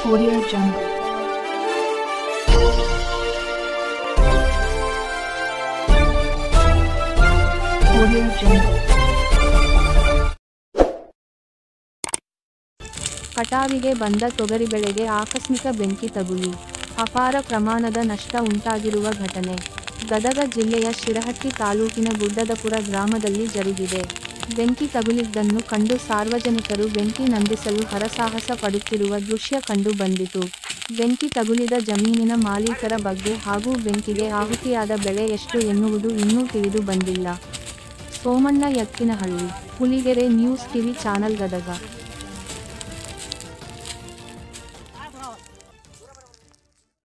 Audio Jungle. Audio Jungle. ಕಟಾವಿಗೆ ಬಂದ ತೊಗರಿ ಬೆಳೆಗೆ ಆಕಸ್ಮಿಕ ಬೆಂಕಿ ತಗುಲಿ ಅಪಾರ ಪ್ರಮಾಣದ ನಷ್ಟ ಉಂಟಾಗಿರುವ ಘಟನೆ ಗದಗ ಜಿಲ್ಲೆಯ ಶಿರಹಟ್ಟಿ ತಾಲೂಕಿನ ಗುಡ್ಡದಪುರ ಗ್ರಾಮದಲ್ಲಿ ಜರುಗಿದೆ. ಬೆಂಕಿ ತಗುಲಿದ್ದನ್ನು ಕಂಡು ಸಾರ್ವಜನಿಕರು ಬೆಂಕಿ ನಂದಿಸಲು ಹರಸಾಹಸ ಪಡುತ್ತಿರುವ ದೃಶ್ಯ ಕಂಡು ಬಂದಿತು. ಬೆಂಕಿ ತಗುಲಿದ ಜಮೀನಿನ ಮಾಲೀಕರ ಬಗ್ಗೆ ಹಾಗೂ ಬೆಂಕಿಗೆ ಆಹುತಿಯಾದ ಬೆಳೆ ಎಷ್ಟು ಎನ್ನುವುದು ಇನ್ನೂ ತಿಳಿದು ಬಂದಿಲ್ಲ. Somanna Yakkinahalli, Huligere news TV channel Gadag.